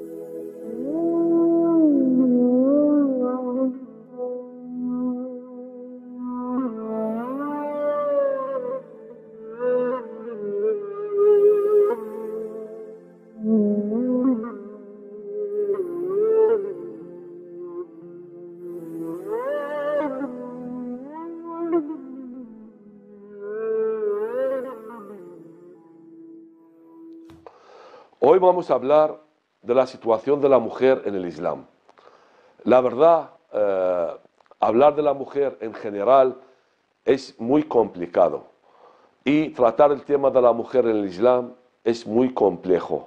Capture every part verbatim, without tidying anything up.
Hoy vamos a hablar de la situación de la mujer en el Islam. La verdad, eh, hablar de la mujer en general es muy complicado y tratar el tema de la mujer en el Islam es muy complejo.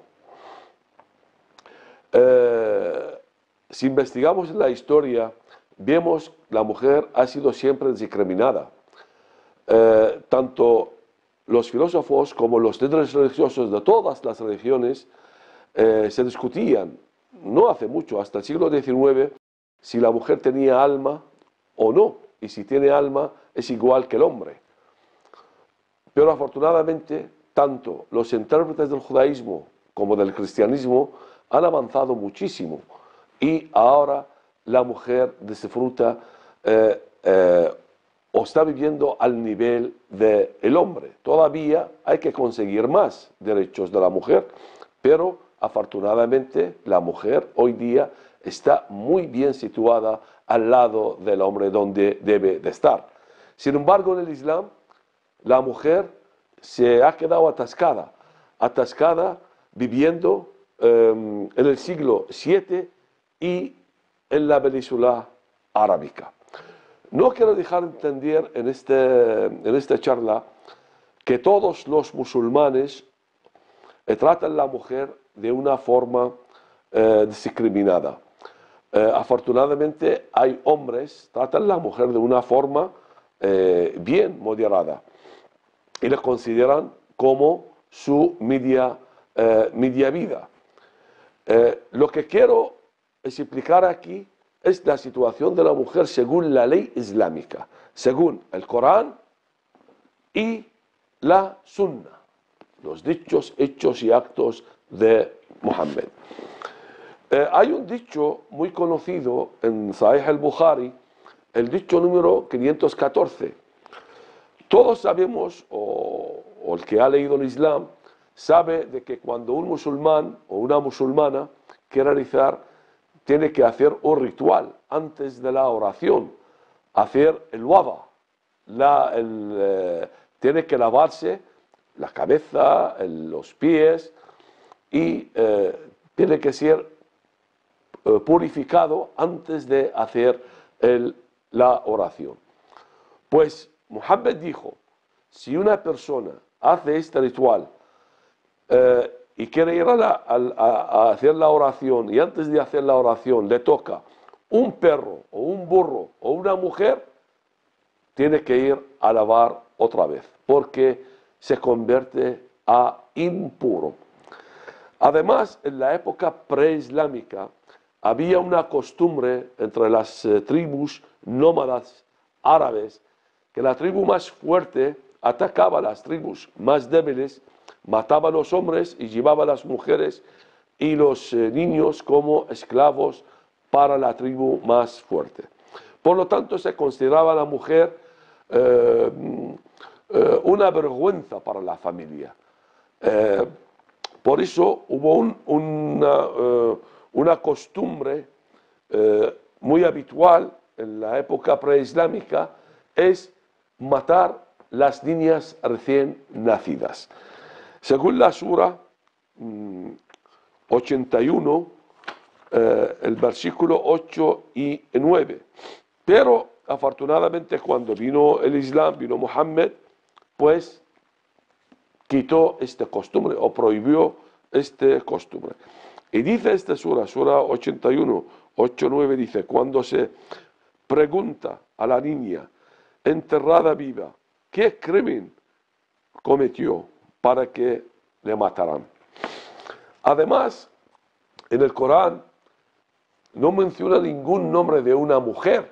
Eh, si investigamos la historia, vemos que la mujer ha sido siempre discriminada. Eh, tanto los filósofos como los líderes religiosos de todas las religiones eh, se discutían, no hace mucho, hasta el siglo diecinueve, si la mujer tenía alma o no, y si tiene alma es igual que el hombre. Pero afortunadamente, tanto los intérpretes del judaísmo como del cristianismo han avanzado muchísimo y ahora la mujer disfruta eh, eh, o está viviendo al nivel del hombre. Todavía hay que conseguir más derechos de la mujer, pero afortunadamente la mujer hoy día está muy bien situada al lado del hombre donde debe de estar. Sin embargo, en el Islam, la mujer se ha quedado atascada, atascada viviendo eh, en el siglo siete y en la península arábica. No quiero dejar de entender en, este, en esta charla que todos los musulmanes eh, tratan a la mujer de una forma eh, discriminada. Eh, afortunadamente hay hombres que tratan a la mujer de una forma eh, bien moderada y la consideran como su media, eh, media vida. Eh, lo que quiero explicar aquí es la situación de la mujer según la ley islámica, según el Corán y la Sunna, los dichos, hechos y actos de Muhammad. Eh, hay un dicho muy conocido en Sahih al-Bukhari, el dicho número quinientos catorce. Todos sabemos, o, o el que ha leído el Islam, sabe de que cuando un musulmán o una musulmana quiere realizar tiene que hacer un ritual antes de la oración, hacer el wada, la, el, eh, tiene que lavarse la cabeza, el, los pies y eh, tiene que ser eh, purificado antes de hacer el, la oración. Pues Muhammad dijo, si una persona hace este ritual eh, y quiere ir a, la, a, a hacer la oración y antes de hacer la oración le toca un perro o un burro o una mujer, tiene que ir a lavar otra vez porque se convierte a impuro. Además, en la época preislámica había una costumbre entre las eh, tribus nómadas árabes que la tribu más fuerte atacaba a las tribus más débiles, mataba a los hombres y llevaba a las mujeres y los eh, niños como esclavos para la tribu más fuerte. Por lo tanto, se consideraba a la mujer eh, eh, una vergüenza para la familia. Eh, por eso hubo un, una, eh, una costumbre eh, muy habitual en la época preislámica, es matar las niñas recién nacidas. Según la sura mmm, ochenta y uno, eh, el versículo ocho y nueve. Pero afortunadamente cuando vino el Islam, vino Muhammad, pues quitó esta costumbre o prohibió esta costumbre. Y dice esta sura, sura ochenta y uno, ocho y nueve, dice, cuando se pregunta a la niña enterrada viva, ¿qué crimen cometió para que le mataran? Además, en el Corán no menciona ningún nombre de una mujer,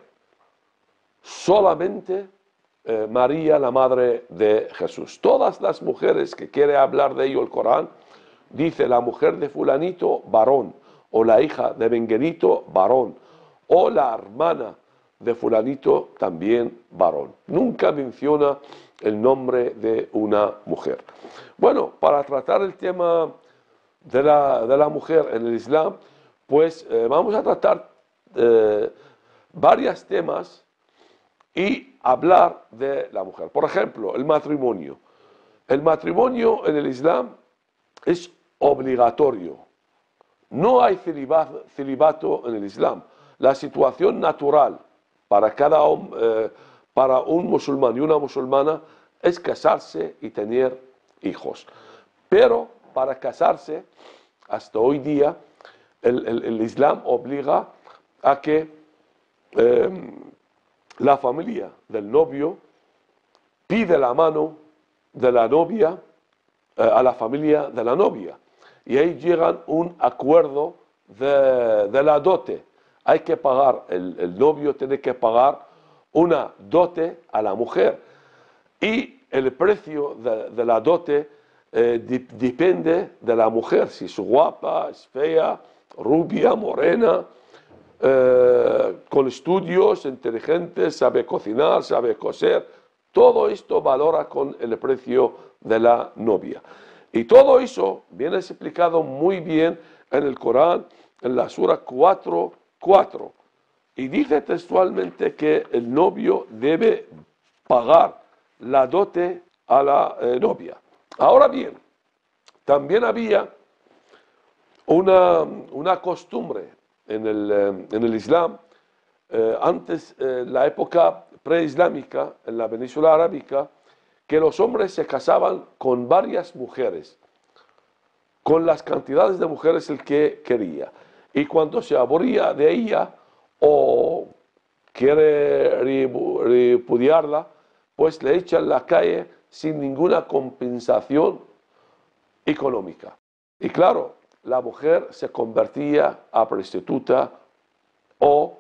solamente eh, María, la madre de Jesús. Todas las mujeres que quiere hablar de ello el Corán, dice la mujer de fulanito, varón, o la hija de Menganito, varón, o la hermana de fulanito, también varón. Nunca menciona el nombre de una mujer. Bueno, para tratar el tema de la, de la mujer en el Islam, pues eh, vamos a tratar eh, varios temas y hablar de la mujer. Por ejemplo, el matrimonio. El matrimonio en el Islam es obligatorio. No hay celibato, celibato en el Islam. La situación natural para, cada, eh, para un musulmán y una musulmana es casarse y tener hijos. Pero para casarse, hasta hoy día, el, el, el Islam obliga a que eh, la familia del novio pide la mano de la novia eh, a la familia de la novia. Y ahí llegan un acuerdo de, de la dote. Hay que pagar, el, el novio tiene que pagar una dote a la mujer. Y el precio de, de la dote eh, di, depende de la mujer, si es guapa, es fea, rubia, morena, eh, con estudios, inteligente, sabe cocinar, sabe coser. Todo esto valora con el precio de la novia. Y todo eso viene explicado muy bien en el Corán, en la Sura cuatro, cuatro. Y dice textualmente que el novio debe pagar la dote a la eh, novia. Ahora bien, también había una, una costumbre en el, eh, en el Islam, eh, antes, eh, la época preislámica, en la península arábica, que los hombres se casaban con varias mujeres, con las cantidades de mujeres el que quería. Y cuando se aburría de ella o quiere repudiarla, pues le echan la calle sin ninguna compensación económica. Y claro, la mujer se convertía a prostituta o,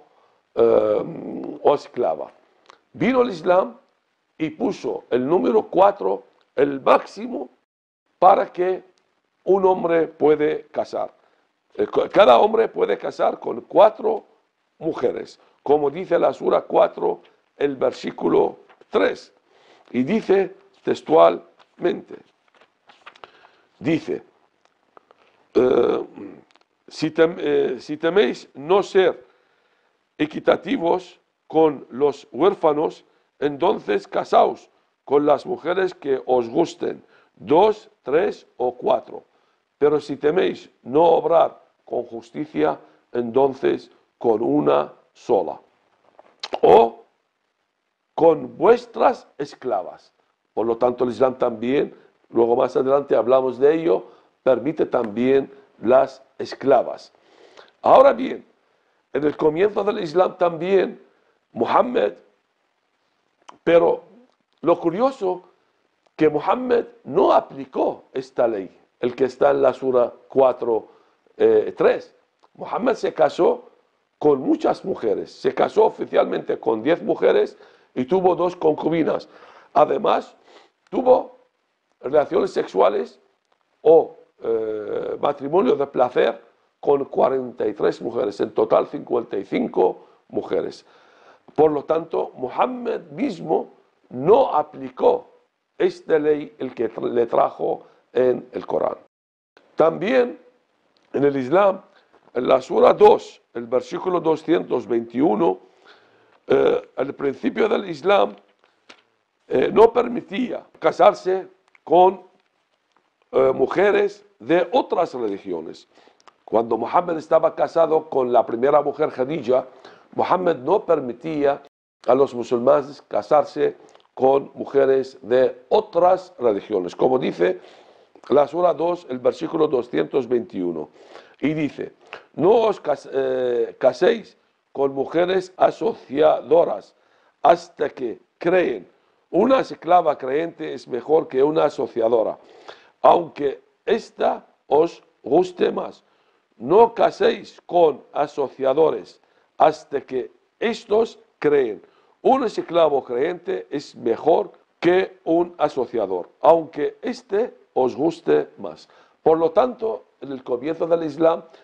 eh, o esclava. Vino el Islam y puso el número cuatro, el máximo para que un hombre puede casar. Cada hombre puede casar con cuatro mujeres, como dice la Sura cuatro, el versículo tres. Y dice textualmente, dice, eh, si, tem, eh, si teméis no ser equitativos con los huérfanos, entonces casaos con las mujeres que os gusten, dos, tres o cuatro. Pero si teméis no obrar con justicia, entonces con una sola. O con vuestras esclavas. Por lo tanto, el Islam también, luego más adelante hablamos de ello, permite también las esclavas. Ahora bien, en el comienzo del Islam también, Muhammad, pero lo curioso que Muhammad no aplicó esta ley, el que está en la Sura cuatro, tres. Muhammad se casó con muchas mujeres, se casó oficialmente con diez mujeres y tuvo dos concubinas. Además, tuvo relaciones sexuales o eh, matrimonio de placer con cuarenta y tres mujeres, en total cincuenta y cinco mujeres. Por lo tanto, Muhammad mismo no aplicó esta ley el que le trajo en el Corán. También en el Islam, en la Sura dos, el versículo doscientos veintiuno, eh, el principio del Islam eh, no permitía casarse con eh, mujeres de otras religiones. Cuando Muhammad estaba casado con la primera mujer, Khadija, Muhammad no permitía a los musulmanes casarse con mujeres de otras religiones, como dice la Sura dos, el versículo doscientos veintiuno. Y dice, no os cas eh, caséis con mujeres asociadoras hasta que creen. Una esclava creyente es mejor que una asociadora, aunque ésta os guste más. No caséis con asociadores hasta que estos creen. Un esclavo creyente es mejor que un asociador, aunque éste os guste más. Por lo tanto, en el comienzo del Islam,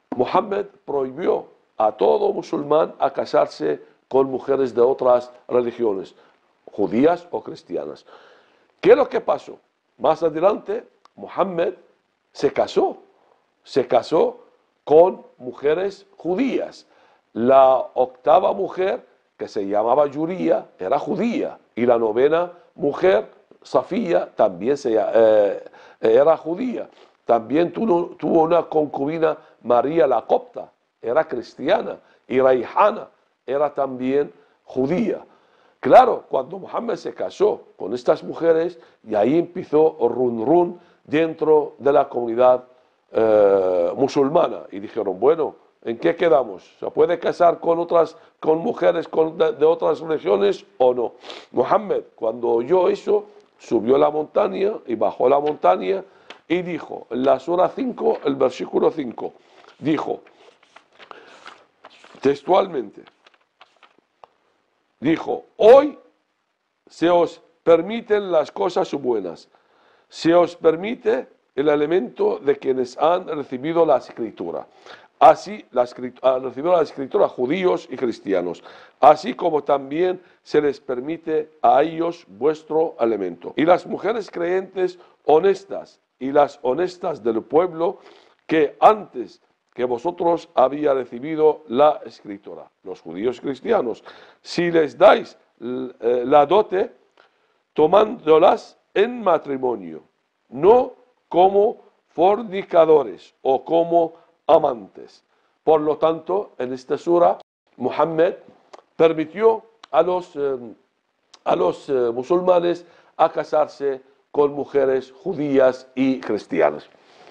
Muhammad prohibió a todo musulmán a casarse con mujeres de otras religiones, judías o cristianas. ¿Qué es lo que pasó? Más adelante, Muhammad se casó, se casó con mujeres judías. La octava mujer, que se llamaba Yuría, era judía, y la novena mujer, Safía, también se, eh, era judía. También tuvo, tuvo una concubina, María la Copta, era cristiana, y Raihana era también judía. Claro, cuando Muhammad se casó con estas mujeres, y ahí empezó run run dentro de la comunidad eh, musulmana, y dijeron, bueno, ¿en qué quedamos? ¿Se puede casar con otras, con mujeres con, de, de otras religiones o no? Muhammad, cuando oyó eso, subió a la montaña y bajó la montaña y dijo, en la sura cinco, el versículo cinco, dijo, textualmente, dijo, hoy se os permiten las cosas buenas, se os permite el elemento de quienes han recibido la escritura. Así, la escritura, han recibido la escritura judíos y cristianos, así como también se les permite a ellos vuestro elemento. Y las mujeres creyentes honestas y las honestas del pueblo que antes que vosotros había recibido la escritura, los judíos cristianos, si les dais la dote, tomándolas en matrimonio, no como fornicadores o como amantes. Por lo tanto, en esta sura, Muhammad permitió a los, eh, a los eh, musulmanes a casarse con mujeres judías y cristianas.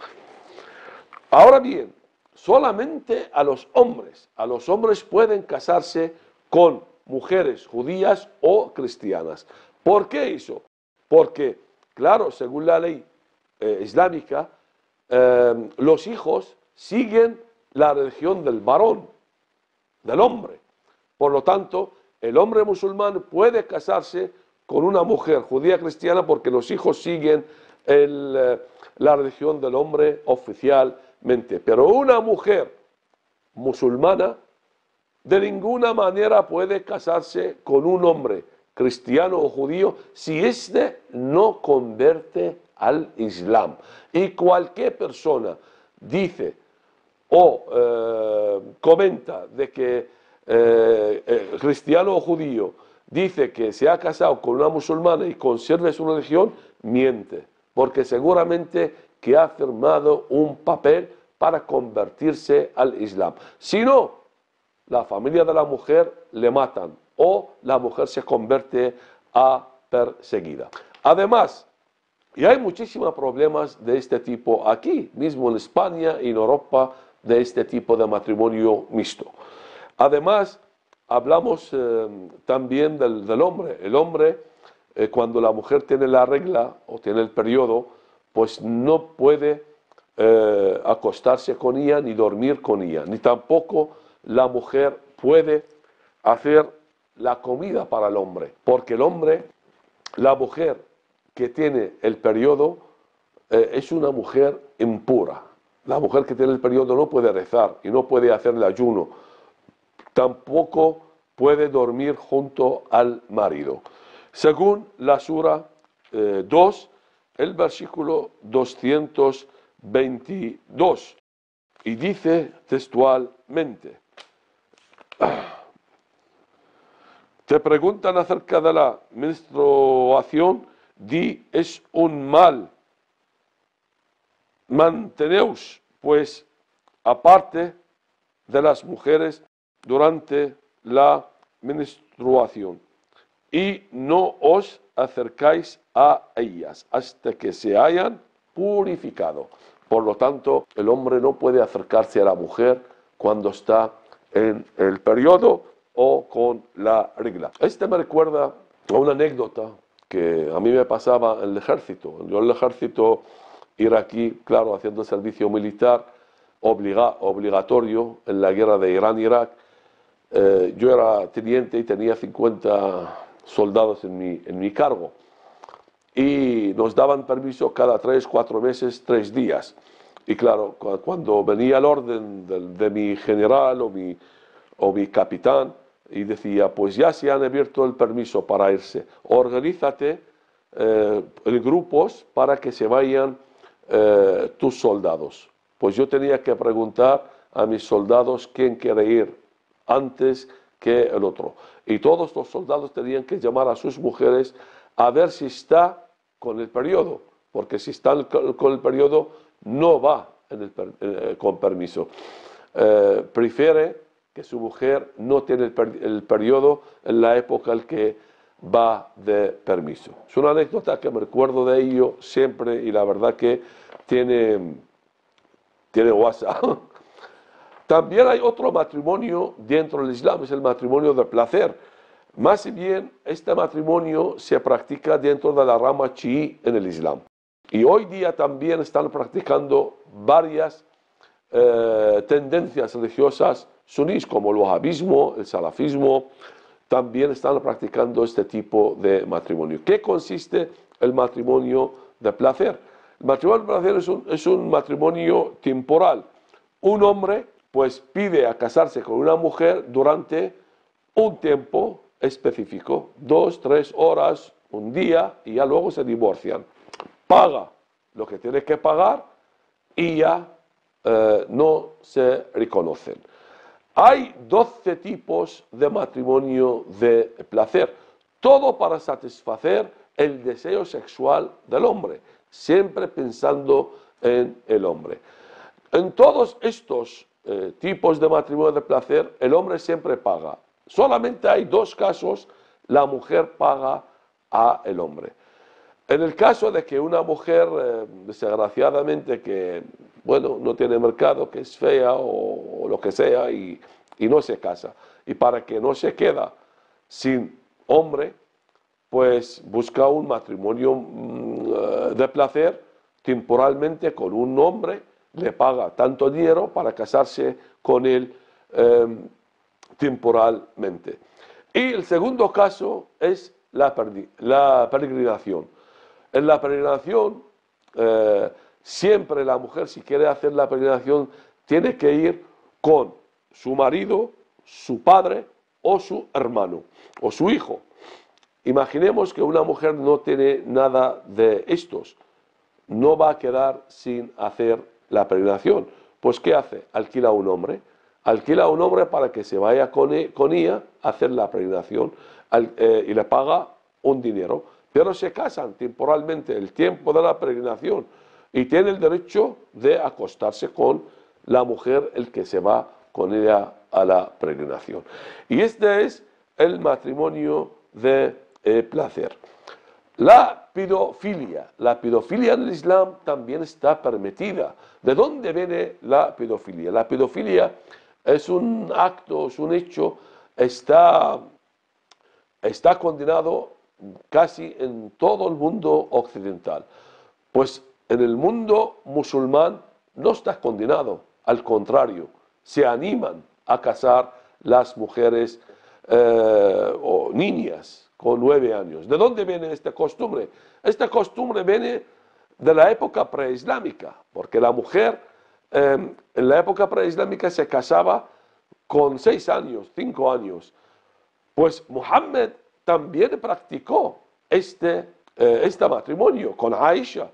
Ahora bien, solamente a los hombres, a los hombres pueden casarse con mujeres judías o cristianas. ¿Por qué eso? Porque, claro, según la ley eh, islámica, eh, los hijos siguen la religión del varón, del hombre. Por lo tanto, el hombre musulmán puede casarse con una mujer judía cristiana porque los hijos siguen el, eh, la religión del hombre oficialmente. Pero una mujer musulmana de ninguna manera puede casarse con un hombre cristiano o judío si éste no convierte al Islam. Y cualquier persona dice o eh, comenta de que eh, eh, cristiano o judío dice que se ha casado con una musulmana y conserva su religión, miente, porque seguramente que ha firmado un papel para convertirse al Islam. Si no, la familia de la mujer le matan o la mujer se convierte a perseguida. Además, y hay muchísimos problemas de este tipo aquí, mismo en España y en Europa, de este tipo de matrimonio mixto. Además, hablamos eh, también del, del hombre. El hombre, eh, cuando la mujer tiene la regla o tiene el periodo, pues no puede eh, acostarse con ella ni dormir con ella, ni tampoco la mujer puede hacer la comida para el hombre, porque el hombre, la mujer que tiene el periodo, eh, es una mujer impura. La mujer que tiene el periodo no puede rezar y no puede hacer el ayuno. Tampoco puede dormir junto al marido. Según la sura eh, dos, el versículo doscientos veintidós, y dice textualmente, te preguntan acerca de la menstruación, di es un mal. Manteneos, pues, aparte de las mujeres durante la menstruación y no os acercáis a ellas hasta que se hayan purificado. Por lo tanto, el hombre no puede acercarse a la mujer cuando está en el periodo o con la regla. Este me recuerda a una anécdota que a mí me pasaba en el ejército. Yo en el ejército iraquí, claro, haciendo servicio militar obliga, obligatorio en la guerra de Irán-Irak, eh, yo era teniente y tenía cincuenta soldados en mi, en mi cargo. Y nos daban permiso cada tres, cuatro meses, tres días. Y claro, cu- cuando venía el orden de, de mi general o mi, o mi capitán y decía, pues ya se han abierto el permiso para irse, organízate eh, en grupos para que se vayan eh, tus soldados. Pues yo tenía que preguntar a mis soldados quién quiere ir antes que el otro. Y todos los soldados tenían que llamar a sus mujeres a ver si está con el periodo, porque si está con el periodo no va en el per, eh, con permiso. Eh, prefiere que su mujer no tiene el, per, el periodo en la época en que va de permiso. Es una anécdota que me recuerdo de ello siempre y la verdad que tiene, tiene guasa. También hay otro matrimonio dentro del Islam, es el matrimonio de placer. Más bien, este matrimonio se practica dentro de la rama chií en el Islam. Y hoy día también están practicando varias eh, tendencias religiosas sunís, como el wahabismo, el salafismo, también están practicando este tipo de matrimonio. ¿Qué consiste el matrimonio de placer? El matrimonio de placer es un, es un matrimonio temporal. Un hombre pues pide a casarse con una mujer durante un tiempo específico, dos, tres horas, un día, y ya luego se divorcian. Paga lo que tiene que pagar y ya eh, no se reconocen. Hay doce tipos de matrimonio de placer, todo para satisfacer el deseo sexual del hombre, siempre pensando en el hombre. En todos estos eh, tipos de matrimonio de placer, el hombre siempre paga. Solamente hay dos casos, la mujer paga al hombre. En el caso de que una mujer, eh, desgraciadamente, que bueno, no tiene mercado, que es fea o, o lo que sea, y, y no se casa, y para que no se queda sin hombre, pues busca un matrimonio mm, de placer temporalmente con un hombre, le paga tanto dinero para casarse con él eh, temporalmente. Y el segundo caso es la, la peregrinación. En la peregrinación, eh, siempre la mujer, si quiere hacer la peregrinación, tiene que ir con su marido, su padre o su hermano o su hijo. Imaginemos que una mujer no tiene nada de estos, no va a quedar sin hacer la peregrinación. Pues ¿qué hace? Alquila a un hombre, alquila a un hombre para que se vaya con, él, con ella a hacer la peregrinación al, eh, y le paga un dinero, pero se casan temporalmente el tiempo de la peregrinación y tiene el derecho de acostarse con la mujer el que se va con ella a la peregrinación. Y este es el matrimonio de eh, placer. La pedofilia. La pedofilia en el Islam también está permitida. ¿De dónde viene la pedofilia? La pedofilia es un acto, es un hecho, está, está condenado casi en todo el mundo occidental. Pues en el mundo musulmán no está condenado, al contrario, se animan a casar las mujeres eh, o niñas con nueve años. ¿De dónde viene esta costumbre? Esta costumbre viene de la época preislámica, porque la mujer eh, en la época preislámica se casaba con seis años, cinco años. Pues Muhammad también practicó este, eh, este matrimonio con Aisha.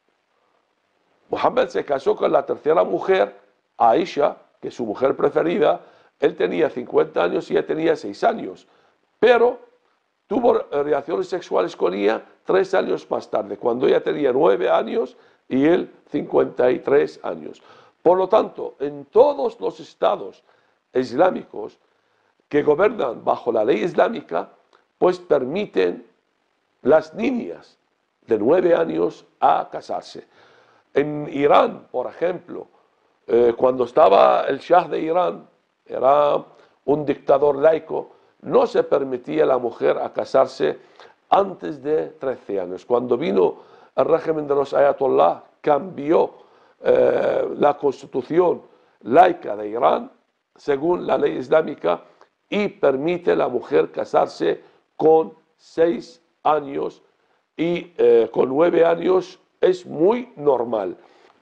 Muhammad se casó con la tercera mujer, Aisha, que es su mujer preferida. Él tenía cincuenta años y ella tenía seis años, pero tuvo relaciones sexuales con ella tres años más tarde, cuando ella tenía nueve años y él cincuenta y tres años. Por lo tanto, en todos los estados islámicos que gobiernan bajo la ley islámica, pues permiten las niñas de nueve años a casarse. En Irán, por ejemplo, eh, cuando estaba el Shah de Irán, era un dictador laico, no se permitía a la mujer a casarse antes de trece años. Cuando vino el régimen de los ayatollah, cambió eh, la constitución laica de Irán según la ley islámica y permite a la mujer casarse con seis años y eh, con nueve años es muy normal.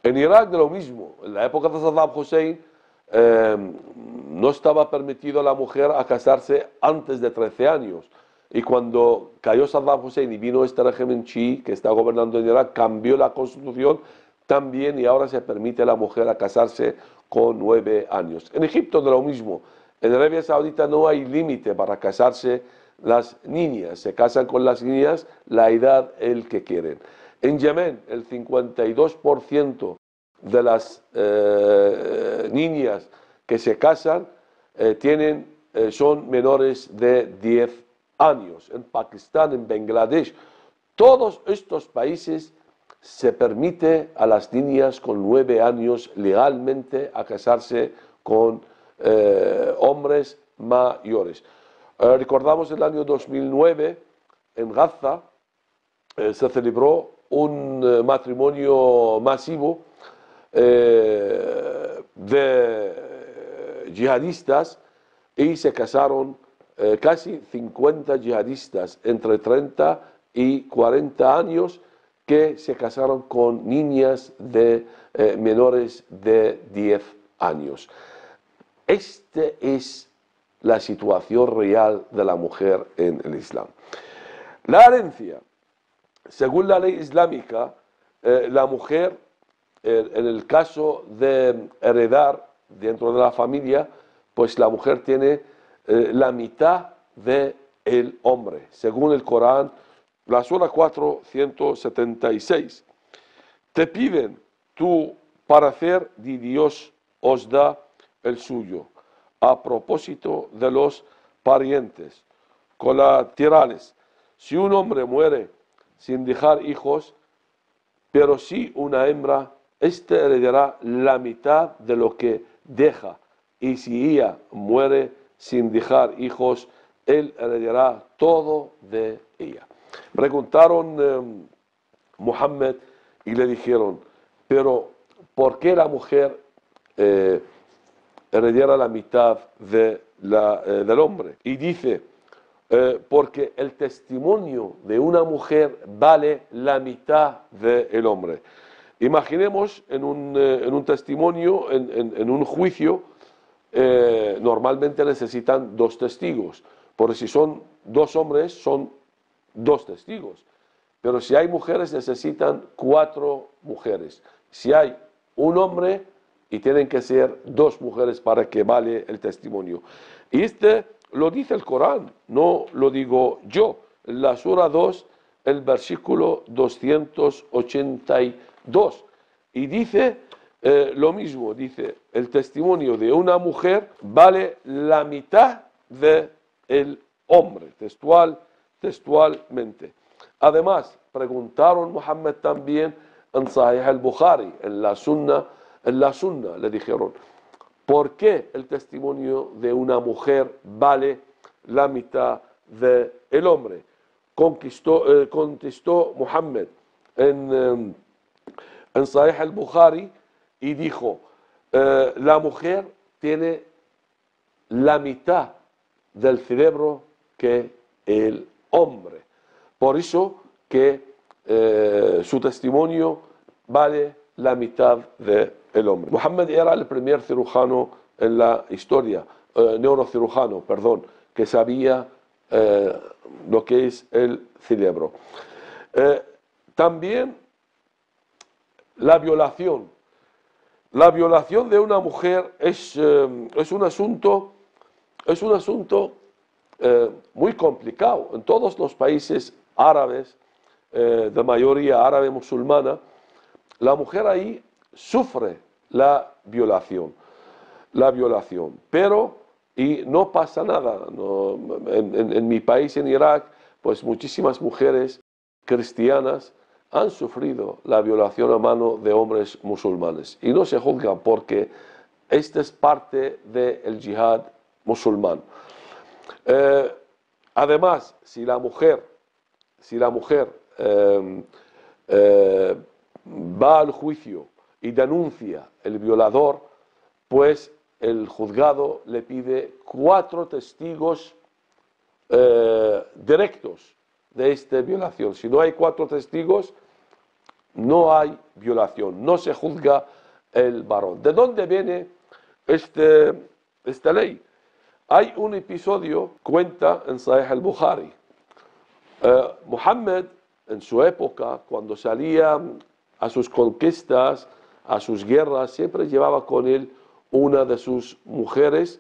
En Irak de lo mismo. En la época de Saddam Hussein eh, no estaba permitido a la mujer a casarse antes de trece años. Y cuando cayó Saddam Hussein y vino este régimen chií que está gobernando en Irak, cambió la constitución también y ahora se permite a la mujer a casarse con nueve años. En Egipto de lo mismo. En Arabia Saudita no hay límite para casarse las niñas. Se casan con las niñas la edad el que quieren. En Yemen el cincuenta y dos por ciento de las eh, niñas que se casan eh, tienen, eh, son menores de diez años. En Pakistán, en Bangladesh, todos estos países se permite a las niñas con nueve años legalmente a casarse con eh, hombres mayores. Eh, recordamos el año dos mil nueve en Gaza eh, se celebró un eh, matrimonio masivo eh, de yihadistas y se casaron eh, casi cincuenta yihadistas entre treinta y cuarenta años que se casaron con niñas de eh, menores de diez años. Esta es la situación real de la mujer en el Islam. La herencia, según la ley islámica, eh, la mujer, eh, en el caso de heredar dentro de la familia, pues la mujer tiene eh, la mitad del hombre, según el Corán, la sura cuatrocientos setenta y seis. Te piden tu parecer y Dios os da el suyo. A propósito de los parientes colaterales, si un hombre muere sin dejar hijos, pero si una hembra, éste heredará la mitad de lo que deja, y si ella muere sin dejar hijos, él heredará todo de ella. Preguntaron eh, Muhammad y le dijeron, pero ¿por qué la mujer eh, heredara la mitad de la, eh, del hombre? Y dice, eh, porque el testimonio de una mujer vale la mitad del hombre. Imaginemos en un, eh, en un testimonio, en, en, en un juicio, eh, normalmente necesitan dos testigos, porque si son dos hombres son dos testigos, pero si hay mujeres necesitan cuatro mujeres. Si hay un hombre y tienen que ser dos mujeres para que vale el testimonio. Y este lo dice el Corán, no lo digo yo. En la sura dos, el versículo doscientos ochenta y dos. Y dice eh, lo mismo, dice, el testimonio de una mujer vale la mitad del hombre, textual, textualmente. Además, preguntaron Muhammad también en Sahih al-Bukhari, en la Sunna, en la Sunna le dijeron, ¿por qué el testimonio de una mujer vale la mitad del hombre? Conquistó, eh, contestó Muhammad en, eh, en Sahih al-Bukhari y dijo, eh, la mujer tiene la mitad del cerebro que el hombre. Por eso que eh, su testimonio vale la mitad del hombre. Muhammad era el primer cirujano en la historia, eh, neurocirujano, perdón, que sabía eh, lo que es el cerebro. Eh, también la violación. La violación de una mujer es, eh, es un asunto, es un asunto eh, muy complicado. En todos los países árabes, eh, de mayoría árabe musulmana, la mujer ahí sufre la violación, la violación, pero y no pasa nada. No, en, en, en mi país, en Irak, pues muchísimas mujeres cristianas han sufrido la violación a mano de hombres musulmanes y no se juzgan porque esta es parte del yihad musulmán. Eh, además, si la mujer, si la mujer eh, eh, va al juicio y denuncia el violador, pues el juzgado le pide cuatro testigos eh, directos de esta violación. Si no hay cuatro testigos, no hay violación, no se juzga el varón. ¿De dónde viene este, esta ley? Hay un episodio, cuenta en Sahih al-Bukhari. Uh, Muhammad, en su época, cuando salía a sus conquistas, a sus guerras, siempre llevaba con él una de sus mujeres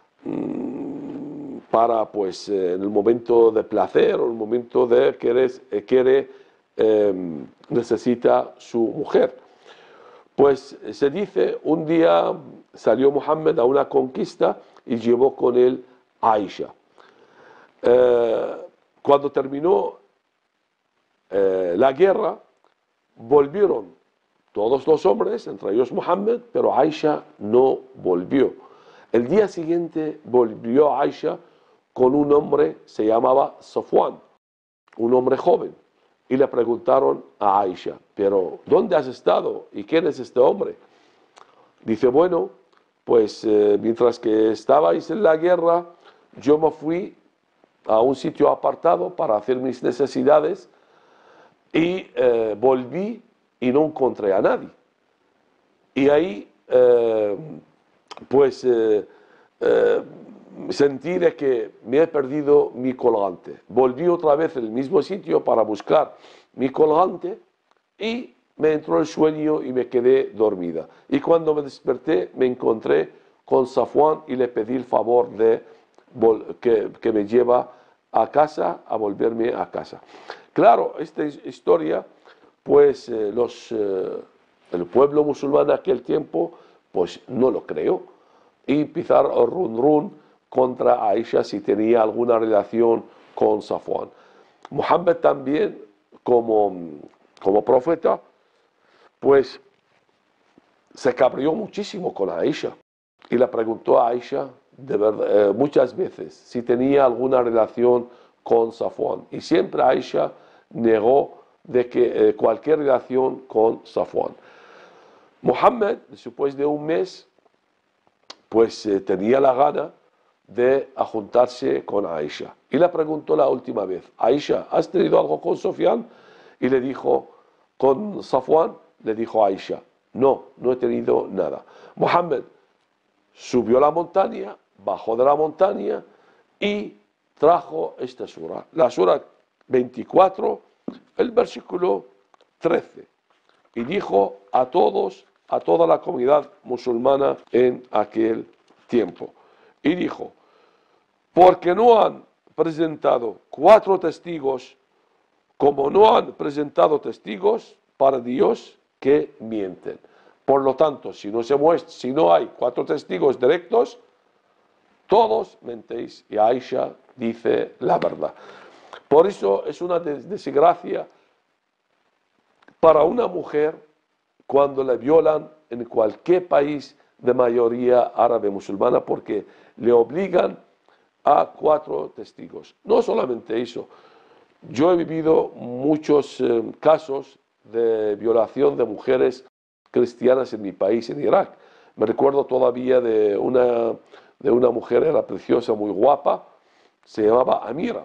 mmm, para, pues, eh, en el momento de placer o en el momento de que eh, quiere, eh, necesita su mujer. Pues se dice, un día salió Muhammad a una conquista y llevó con él a Aisha. Eh, cuando terminó eh, la guerra, volvieron todos los hombres, entre ellos Muhammad, pero Aisha no volvió. El día siguiente volvió Aisha con un hombre, se llamaba Safwan, un hombre joven. Y le preguntaron a Aisha, pero ¿dónde has estado? ¿Y quién es este hombre? Dice, bueno, pues eh, mientras que estabais en la guerra, yo me fui a un sitio apartado para hacer mis necesidades y eh, volví y no encontré a nadie. Y ahí, eh, pues, eh, eh, sentí de que me he perdido mi colgante. Volví otra vez al mismo sitio para buscar mi colgante y me entró el sueño y me quedé dormida. Y cuando me desperté me encontré con Safwan y le pedí el favor de que, que me lleva a casa, a volverme a casa. Claro, esta historia, pues eh, los, eh, el pueblo musulmán de aquel tiempo, pues no lo creó. Y empezaron a run run contra Aisha si tenía alguna relación con Safwan. Muhammad también, como, como profeta, pues se cabrió muchísimo con Aisha y le preguntó a Aisha de verdad, eh, muchas veces si tenía alguna relación con Safwan. Y siempre Aisha negó de que eh, cualquier relación con Safwan. Muhammad, después de un mes, pues eh, tenía la gana de juntarse con Aisha. Y le preguntó la última vez, Aisha, ¿has tenido algo con Sofyan? Y le dijo, con Safwan, le dijo a Aisha, no, no he tenido nada. Muhammad subió a la montaña, bajó de la montaña y trajo esta sura. La sura veinticuatro, el versículo trece. Y dijo a todos, a toda la comunidad musulmana en aquel tiempo. Y dijo, porque no han presentado cuatro testigos, como no han presentado testigos para Dios que mienten. Por lo tanto, si no, se muestra, si no hay cuatro testigos directos, todos mentéis. Y Aisha dice la verdad. Por eso es una desgracia para una mujer cuando la violan en cualquier país de mayoría árabe musulmana, porque le obligan a cuatro testigos. No solamente eso, yo he vivido muchos eh, casos de violación de mujeres cristianas en mi país, en Irak. Me recuerdo todavía de una, de una mujer, era preciosa, muy guapa, se llamaba Amira.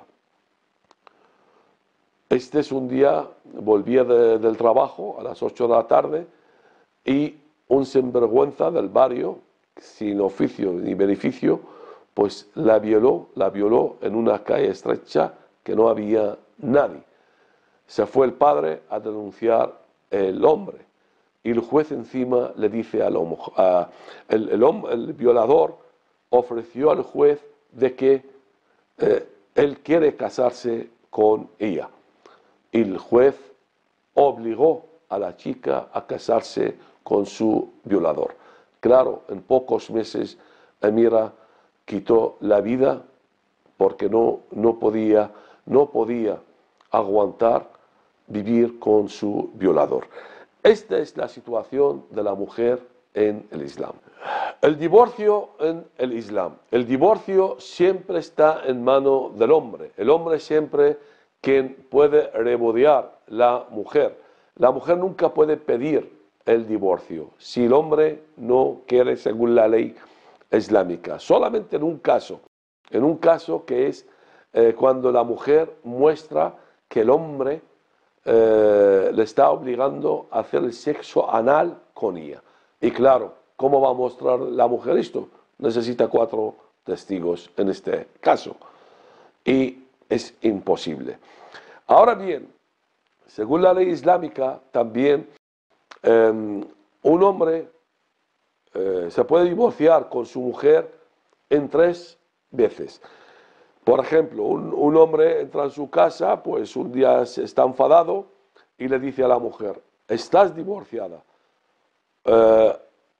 Este es un día, volvía de, del trabajo a las ocho de la tarde y un sinvergüenza del barrio, sin oficio ni beneficio, pues la violó, la violó en una calle estrecha que no había nadie. Se fue el padre a denunciar el hombre y el juez encima le dice al hombre, a, el, el, el violador ofreció al juez de que eh, él quiere casarse con ella. Y el juez obligó a la chica a casarse con su violador. Claro, en pocos meses Amira quitó la vida porque no, no, podía, no podía aguantar vivir con su violador. Esta es la situación de la mujer en el Islam. El divorcio en el Islam. El divorcio siempre está en mano del hombre. El hombre siempre quien puede repudiar la mujer. La mujer nunca puede pedir el divorcio si el hombre no quiere según la ley islámica. Solamente en un caso, en un caso que es eh, cuando la mujer muestra que el hombre eh, le está obligando a hacer el sexo anal con ella. Y claro, ¿cómo va a mostrar la mujer esto? Necesita cuatro testigos en este caso. Y es imposible. Ahora bien, según la ley islámica, también eh, un hombre eh, se puede divorciar con su mujer en tres veces. Por ejemplo, un, un hombre entra en su casa, pues un día está enfadado y le dice a la mujer, estás divorciada. Eh,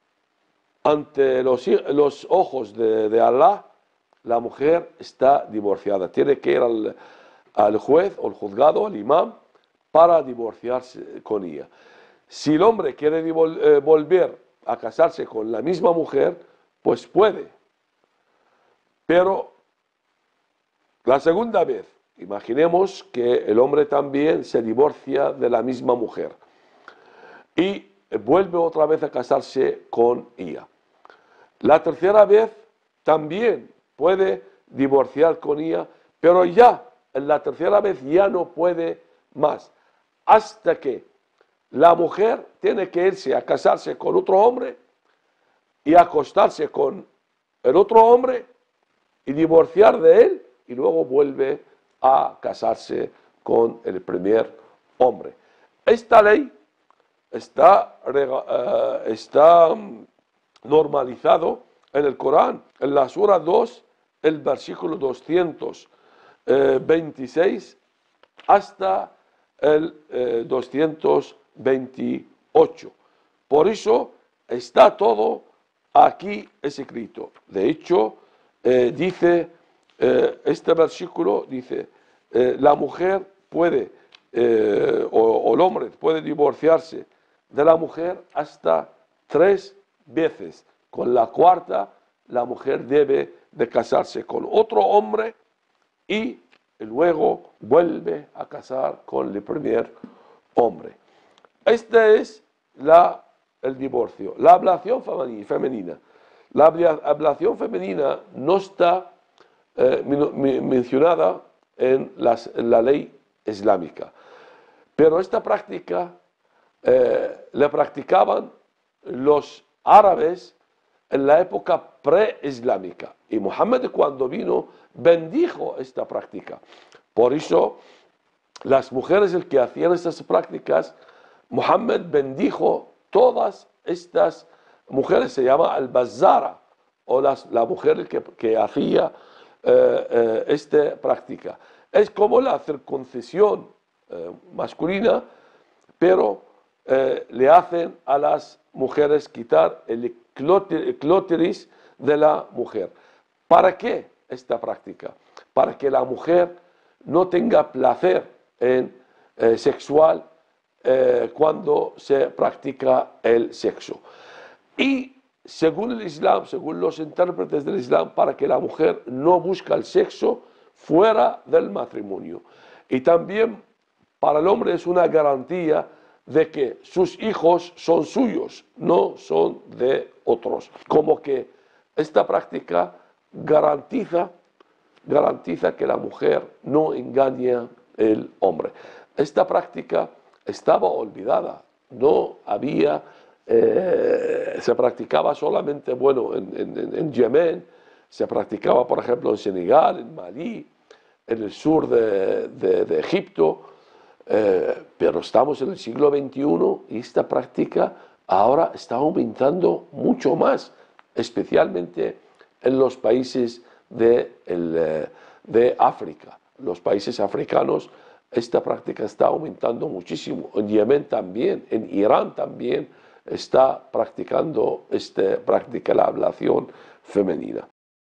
ante los, los ojos de, de Allah, la mujer está divorciada. Tiene que ir al, al juez o al juzgado, al imam, para divorciarse con ella. Si el hombre quiere eh, volver a casarse con la misma mujer, pues puede. Pero la segunda vez, imaginemos que el hombre también se divorcia de la misma mujer y vuelve otra vez a casarse con ella. La tercera vez también puede divorciar con ella, pero ya en la tercera vez ya no puede más, hasta que la mujer tiene que irse a casarse con otro hombre y acostarse con el otro hombre y divorciar de él y luego vuelve a casarse con el primer hombre. Esta ley está, uh, está normalizado en el Corán, en la Sura dos, el versículo doscientos veintiséis hasta el eh, doscientos veintiocho. Por eso está todo aquí escrito. De hecho, eh, dice, eh, este versículo dice, eh, la mujer puede, eh, o, o el hombre puede divorciarse de la mujer hasta tres veces. Con la cuarta, la mujer debe de casarse con otro hombre y luego vuelve a casar con el primer hombre. Este es la, el divorcio. La ablación femenina. La ablación femenina no está eh, mencionada en, las, en la ley islámica, pero esta práctica eh, la practicaban los árabes en la época preislámica. Y Muhammad, cuando vino, bendijo esta práctica. Por eso, las mujeres que hacían estas prácticas, Muhammad bendijo todas estas mujeres, se llama al-Bazzara, o las, la mujer que, que hacía eh, eh, esta práctica. Es como la circuncisión eh, masculina, pero eh, le hacen a las mujeres quitar el clítoris de la mujer. ¿Para qué esta práctica? Para que la mujer no tenga placer en, eh, sexual eh, cuando se practica el sexo. Y según el Islam, según los intérpretes del Islam, para que la mujer no busque el sexo fuera del matrimonio. Y también para el hombre es una garantía de que sus hijos son suyos, no son de otros. Como que esta práctica garantiza, garantiza que la mujer no engaña al hombre. Esta práctica estaba olvidada, no había, eh, se practicaba solamente, bueno, en, en, en Yemen, se practicaba, por ejemplo, en Senegal, en Malí, en el sur de, de, de Egipto, eh, pero estamos en el siglo veintiuno y esta práctica ahora está aumentando mucho más, especialmente en los países de, el, de África. Los países africanos, esta práctica está aumentando muchísimo. En Yemen también, en Irán también está practicando esta práctica, la ablación femenina.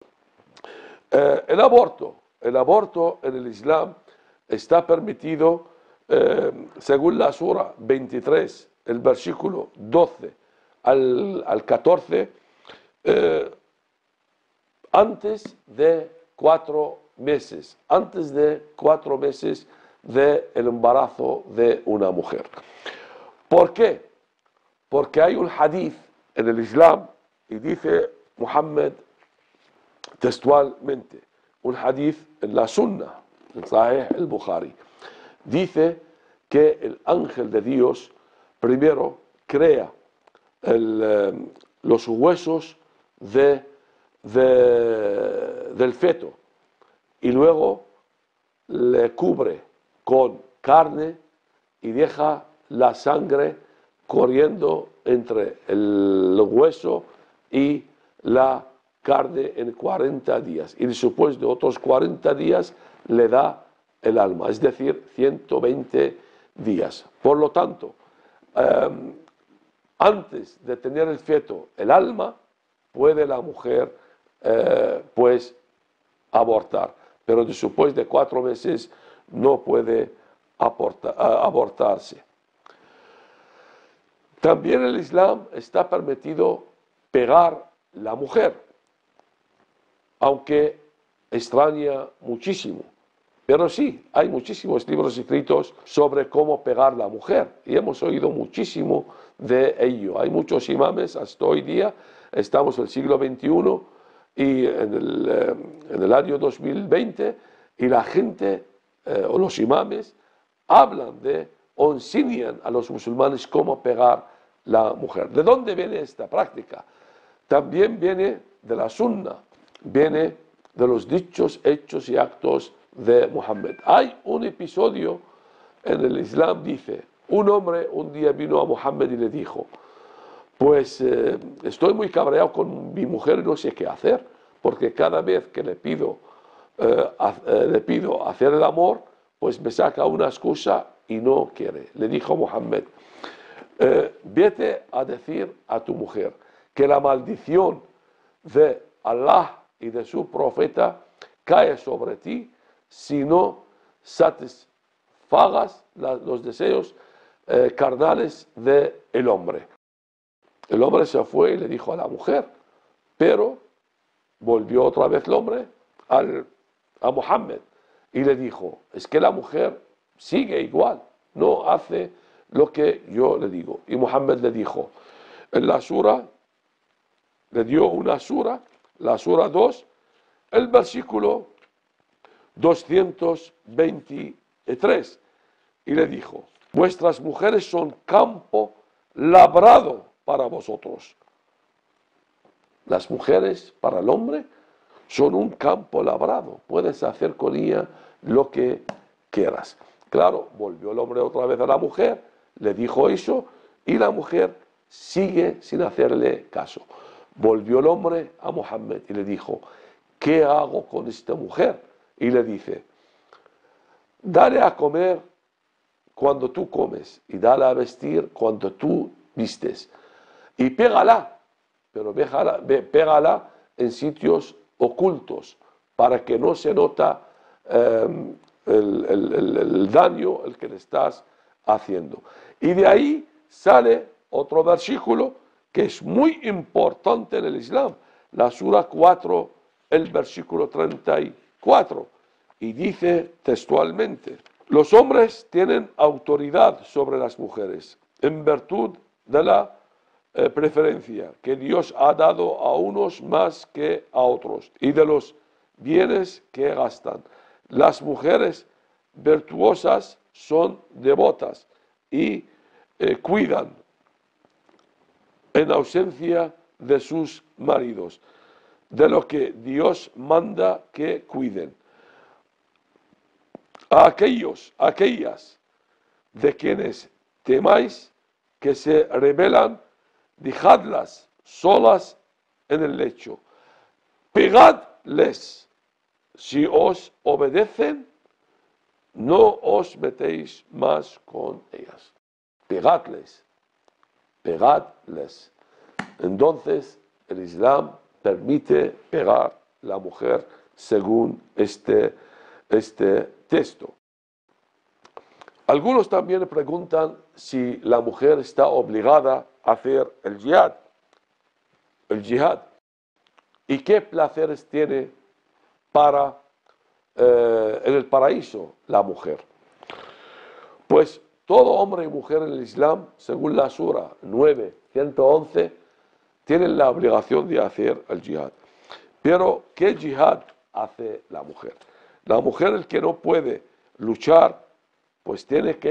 Eh, el aborto. El aborto en el Islam está permitido Eh, según la Sura veintitrés, el versículo doce al, al catorce, eh, antes de cuatro meses, antes de cuatro meses del embarazo de una mujer. ¿Por qué? Porque hay un hadith en el Islam y dice Muhammad textualmente, un hadith en la Sunna, en Sahih al-Bukhari. Dice que el ángel de Dios primero crea el, eh, los huesos de, de, del feto y luego le cubre con carne y deja la sangre corriendo entre el hueso y la carne en cuarenta días. Y después de otros cuarenta días le da el alma, es decir, ciento veinte días. Por lo tanto, eh, antes de tener el feto, el alma, puede la mujer eh, pues abortar, pero después de cuatro meses no puede aborta, abortarse. También en el Islam está permitido pegar la mujer, aunque extraña muchísimo. Pero sí, hay muchísimos libros escritos sobre cómo pegar la mujer y hemos oído muchísimo de ello. Hay muchos imames hasta hoy día, estamos en el siglo veintiuno y en el, eh, en el año dos mil veinte y la gente eh, o los imames hablan de o enseñan a los musulmanes cómo pegar la mujer. ¿De dónde viene esta práctica? También viene de la sunna, viene de los dichos, hechos y actos de Muhammad. Hay un episodio en el Islam, dice, un hombre un día vino a Muhammad y le dijo, pues eh, estoy muy cabreado con mi mujer y no sé qué hacer, porque cada vez que le pido, eh, a, eh, le pido hacer el amor, pues me saca una excusa y no quiere. Le dijo Muhammad, eh, vete a decir a tu mujer que la maldición de Allah y de su profeta cae sobre ti si no satisfagas la, los deseos eh, carnales del hombre. El hombre se fue y le dijo a la mujer, pero volvió otra vez el hombre al, a Muhammad y le dijo, es que la mujer sigue igual, no hace lo que yo le digo. Y Muhammad le dijo, en la sura, le dio una sura, la sura dos, el versículo doscientos veintitrés, y le dijo, vuestras mujeres son campo labrado para vosotros. Las mujeres para el hombre son un campo labrado, puedes hacer con ella lo que quieras. Claro, volvió el hombre otra vez a la mujer, le dijo eso y la mujer sigue sin hacerle caso. Volvió el hombre a Muhammad y le dijo, ¿qué hago con esta mujer? Y le dice, dale a comer cuando tú comes y dale a vestir cuando tú vistes. Y pégala, pero pégala, pégala en sitios ocultos para que no se nota eh, el, el, el, el daño el que le estás haciendo. Y de ahí sale otro versículo que es muy importante en el Islam, la sura cuatro, el versículo treinta y cuatro, y dice textualmente, los hombres tienen autoridad sobre las mujeres en virtud de la eh, preferencia que Dios ha dado a unos más que a otros y de los bienes que gastan. Las mujeres virtuosas son devotas y eh, cuidan en ausencia de sus maridos, de lo que Dios manda que cuiden. A aquellos, aquellas de quienes temáis que se rebelan, dejadlas solas en el lecho. Pegadles. Si os obedecen, no os metéis más con ellas. Pegadles. Pegadles. Entonces, el Islam permite pegar a la mujer según este, este texto. Algunos también preguntan si la mujer está obligada a hacer el jihad, el jihad, y qué placeres tiene para eh, en el paraíso la mujer. Pues todo hombre y mujer en el Islam, según la sura nueve, ciento once, tienen la obligación de hacer el jihad. Pero, ¿qué jihad hace la mujer? La mujer, el que no puede luchar, pues tiene que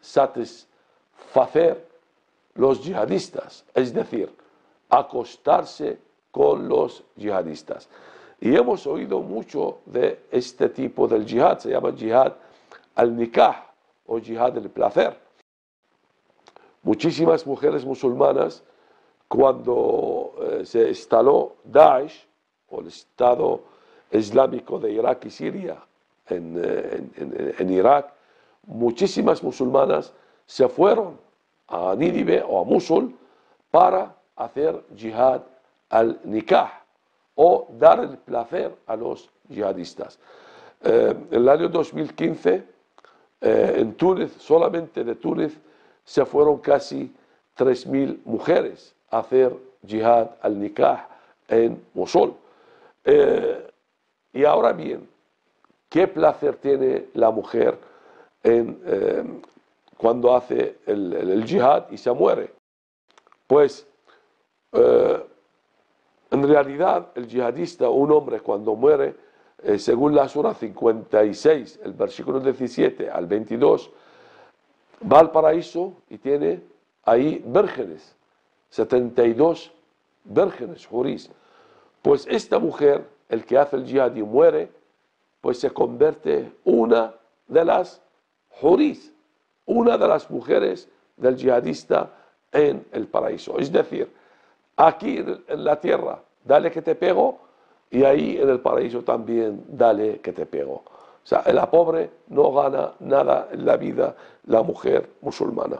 satisfacer los yihadistas, es decir, acostarse con los yihadistas. Y hemos oído mucho de este tipo del yihad, se llama yihad al-nikah o yihad del placer. Muchísimas mujeres musulmanas, cuando eh, se instaló Daesh, o el Estado Islámico de Irak y Siria en, en, en, en Irak, muchísimas musulmanas se fueron a Nínive o a Mosul para hacer yihad al-nikah o dar el placer a los yihadistas. Eh, en el año dos mil quince, eh, en Túnez, solamente de Túnez, se fueron casi tres mil mujeres a hacer yihad al-nikah en Mosul. Eh, y ahora bien, ¿qué placer tiene la mujer en, eh, cuando hace el, el, el yihad y se muere? Pues eh, en realidad el yihadista, un hombre cuando muere, eh, según la sura cincuenta y seis, el versículo diecisiete al veintidós, va al paraíso y tiene ahí vírgenes, setenta y dos vírgenes, jurís. Pues esta mujer, el que hace el yihad y muere, pues se convierte una de las jurís, una de las mujeres del yihadista en el paraíso. Es decir, aquí en la tierra, dale que te pego, y ahí en el paraíso también, dale que te pego. O sea, la pobre no gana nada en la vida, la mujer musulmana.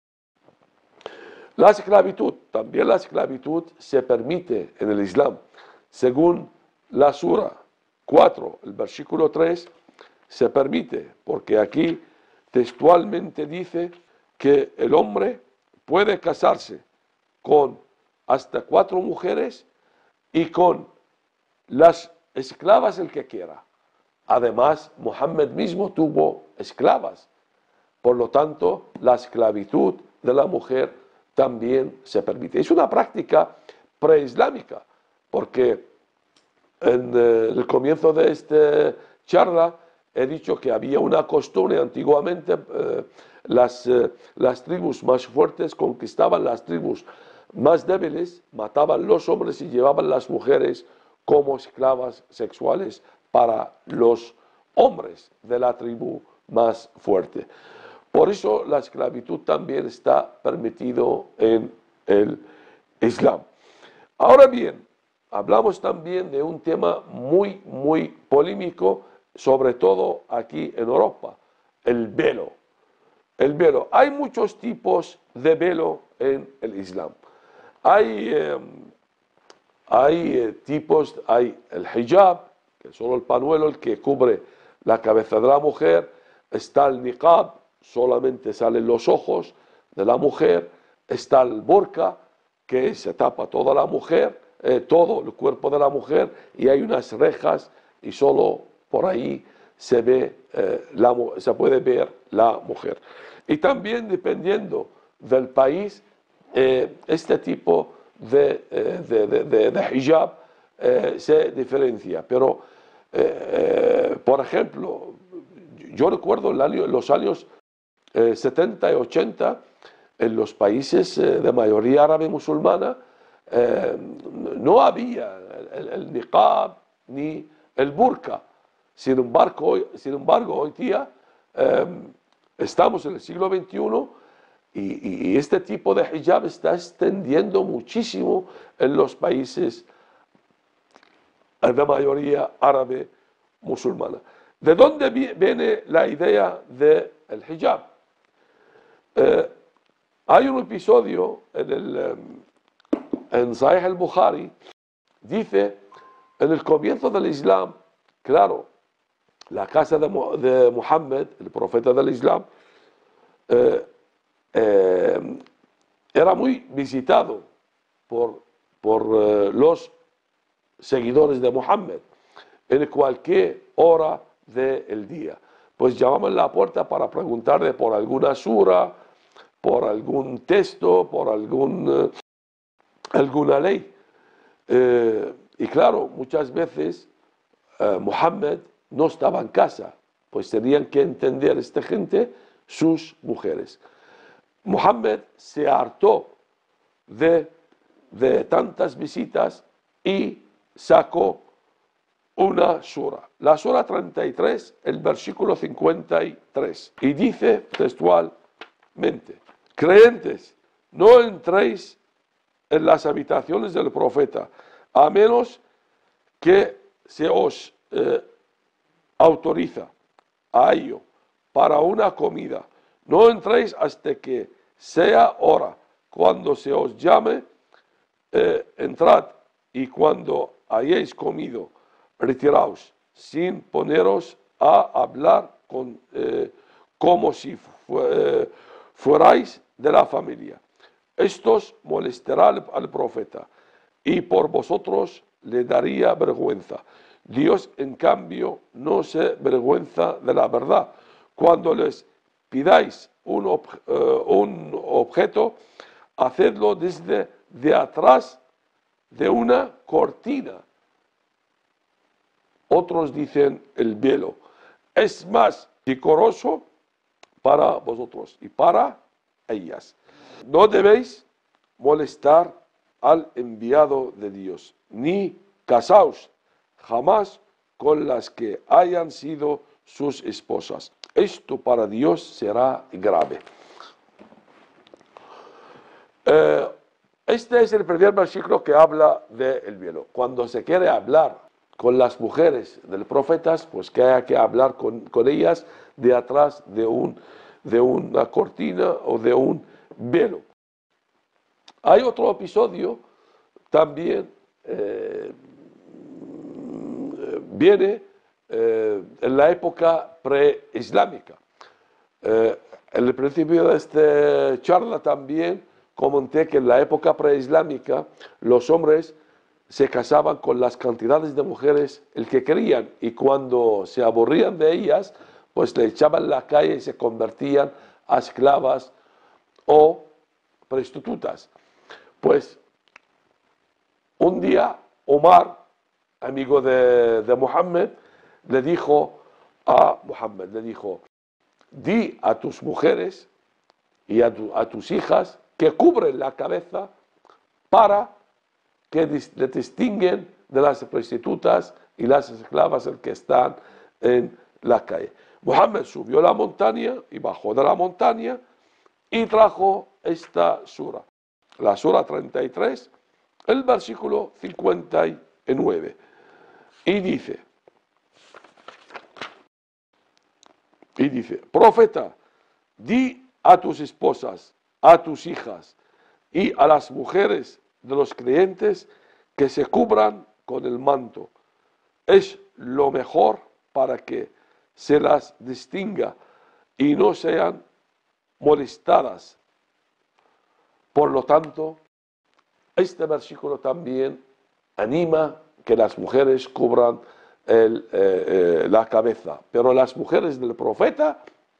La esclavitud, también la esclavitud se permite en el Islam. Según la sura cuatro, el versículo tres, se permite, porque aquí textualmente dice que el hombre puede casarse con hasta cuatro mujeres y con las esclavas el que quiera. Además, Muhammad mismo tuvo esclavas. Por lo tanto, la esclavitud de la mujer también se permite. Es una práctica preislámica, porque en eh, el comienzo de esta charla he dicho que había una costumbre antiguamente, eh, las, eh, las tribus más fuertes conquistaban las tribus más débiles, mataban los hombres y llevaban las mujeres como esclavas sexuales para los hombres de la tribu más fuerte. Por eso la esclavitud también está permitido en el Islam. Ahora bien, hablamos también de un tema muy, muy polémico, sobre todo aquí en Europa, el velo. El velo. Hay muchos tipos de velo en el Islam. Hay, eh, hay eh, tipos, hay el hijab, que es solo el pañuelo el que cubre la cabeza de la mujer. Está el niqab, solamente salen los ojos de la mujer. Está el burka, que se tapa toda la mujer, eh, todo el cuerpo de la mujer, y hay unas rejas y solo por ahí se ve, eh, la, se puede ver la mujer. Y también dependiendo del país, eh, este tipo de, eh, de, de, de, de hijab eh, se diferencia. Pero, eh, eh, por ejemplo, yo recuerdo el año, los años eh, setenta y ochenta, en los países eh, de mayoría árabe musulmana, eh, no había el, el niqab ni el burka. Sin embargo, hoy, sin embargo, hoy día eh, estamos en el siglo veintiuno y, y este tipo de hijab está extendiendo muchísimo en los países de mayoría árabe musulmana. ¿De dónde viene la idea del hijab? Eh, hay un episodio en, el, en Sahih al-Bukhari, dice, en el comienzo del Islam, claro, la casa de, de Muhammad, el profeta del Islam, eh, eh, era muy visitado por, por eh, los seguidores de Muhammad en cualquier hora del día. Pues llamaban a la puerta para preguntarle por alguna sura, por algún texto, por algún, eh, alguna ley. Eh, y claro, muchas veces eh, Muhammad no estaba en casa, pues tenían que entender esta gente sus mujeres. Muhammad se hartó de, de tantas visitas y sacó una sura, la sura treinta y tres, el versículo cincuenta y tres, y dice textualmente: creyentes, no entréis en las habitaciones del profeta, a menos que se os eh, autoriza a ello para una comida. No entréis hasta que sea hora. Cuando se os llame, eh, entrad, y cuando hayáis comido, retiraos, sin poneros a hablar con, eh, como si fu eh, fuerais de la familia. Estos molestará al, al profeta, y por vosotros le daría vergüenza. Dios, en cambio, no se vergüenza de la verdad. Cuando les pidáis un, ob uh, un objeto, hacedlo desde de atrás de una cortina. Otros dicen el velo. Es más decoroso para vosotros y para ellas. No debéis molestar al enviado de Dios, ni casaos jamás con las que hayan sido sus esposas. Esto para Dios será grave. Eh, este es el primer versículo que habla del velo. Cuando se quiere hablar con las mujeres del profeta, pues que haya que hablar con, con ellas de atrás de, un, de una cortina o de un velo. Hay otro episodio también, eh, viene eh, en la época preislámica. Eh, en el principio de esta charla también comenté que en la época preislámica los hombres se casaban con las cantidades de mujeres el que querían, y cuando se aburrían de ellas, pues le echaban a la calle y se convertían a esclavas o prostitutas. Pues un día Omar, amigo de, de Muhammad, le dijo a Muhammad, le dijo: di a tus mujeres y a, tu, a tus hijas que cubren la cabeza para que le distinguen de las prostitutas y las esclavas que están en la calle. Muhammad subió la montaña y bajó de la montaña y trajo esta sura, la sura treinta y tres, el versículo cincuenta y nueve, y dice, y dice, profeta, di a tus esposas, a tus hijas y a las mujeres de los creyentes que se cubran con el manto. Es lo mejor para que se las distinga y no sean molestadas. Por lo tanto, este versículo también anima que las mujeres cubran el, eh, eh, la cabeza, pero las mujeres del profeta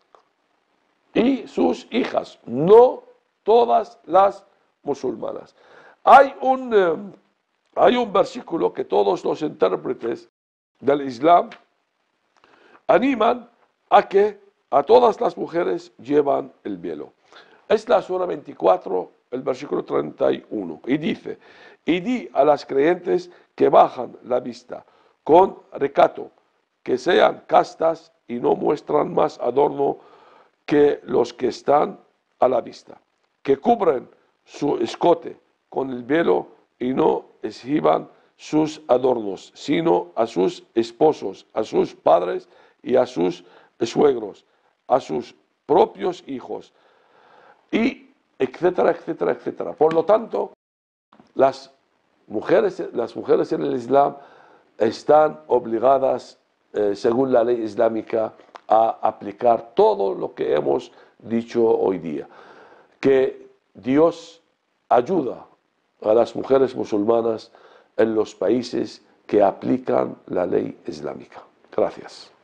y sus hijas, no todas las musulmanas. Hay un, eh, hay un versículo que todos los intérpretes del Islam animan a que a todas las mujeres llevan el velo. Es la sura veinticuatro, el versículo treinta y uno, y dice, y di a las creyentes que bajan la vista con recato, que sean castas y no muestran más adorno que los que están a la vista, que cubren su escote con el velo y no exhiban sus adornos, sino a sus esposos, a sus padres y a sus suegros, a sus propios hijos, y etcétera, etcétera, etcétera. Por lo tanto, las mujeres, las mujeres en el Islam están obligadas, eh, según la ley islámica, a aplicar todo lo que hemos dicho hoy día. Que Dios ayuda a las mujeres musulmanas en los países que aplican la ley islámica. Gracias.